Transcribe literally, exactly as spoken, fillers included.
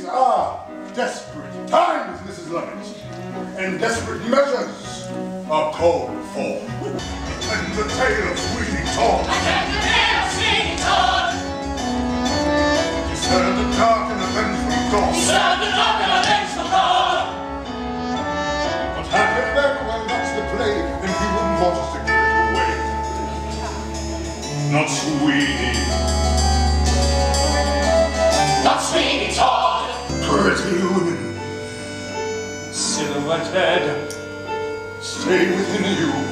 are desperate times, Missus Luggins, and desperate measures are called for. And the tale of Sweeney Todd. And the tale of Sweeney Todd. He served the dark and the vengeful God. He served the dark and the vengeful God. But happy then, well, that's the play, and he wouldn't want us to give it away. Not Sweeney. Not Sweeney Todd. Pretty women, Silhouetted. stay within you.